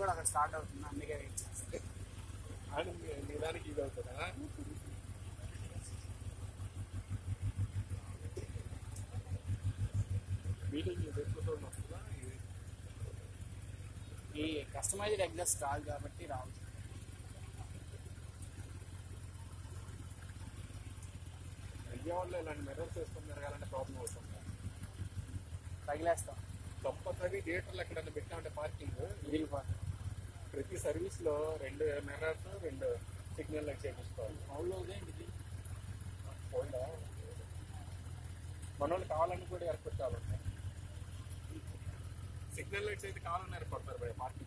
కూడా అక్కడ స్టార్ట్ అవుతుంది, అందుకే వెయిట్ చేస్తాను. నిదానికి ఇది అవుతుందా? మీటింగ్ వస్తుందా? ఈ కస్టమైజ్డ్ ఎగ్జాస్ట్ రాదు కాబట్టి రావు. విజయవాడలో ఇలాంటి మెరర్స్ వేసుకొని తిరగాలంటే ప్రాబ్లం అవుతుంది. తగిలేస్తాం. కంపల్సరీ థియేటర్లు ఎక్కడైనా పెట్టామంటే పార్కింగ్ విరిగిపోతుంది. ప్రతి సర్వీస్లో 2 మెరర్స్ 2 సిగ్నల్ లైట్స్ చేయించుకోవాలి. అవులో ఏంటిది పోయిందా? మన వాళ్ళు కావాలని కూడా ఏర్పరచాలంటే సిగ్నల్ లైట్స్ అయితే కావాలని ఏర్పడతారు పార్కింగ్.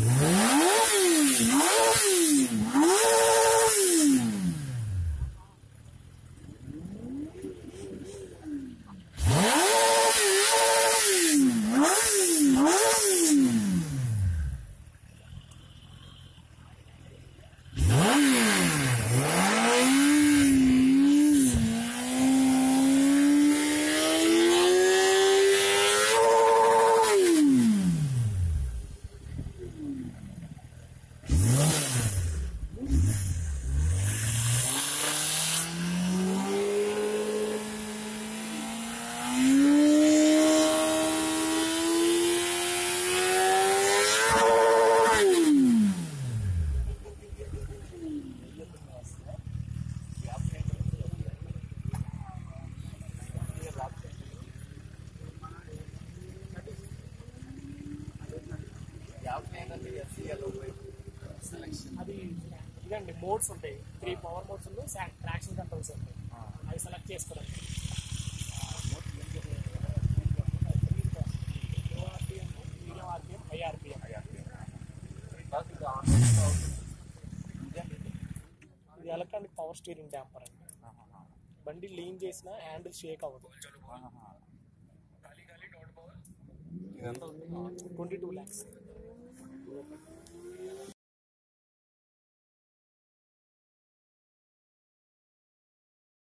అది ఇదండి మోడ్స్ ఉంటాయి, 3 పవర్ మోడ్స్ ఉంటాయి, ట్రాక్షన్ కంట్రోల్స్ ఉంటాయి. అవి సెలెక్ట్ చేసుకోవడం. Medium RPM, high RPM. ఇది ఎలక్ట్రానిక్ పవర్ స్టీరింగ్ డాంపర్ అండి. బండి లీన్ చేసిన హ్యాండిల్ షేక్ అవ్వదు. 22 lakhs.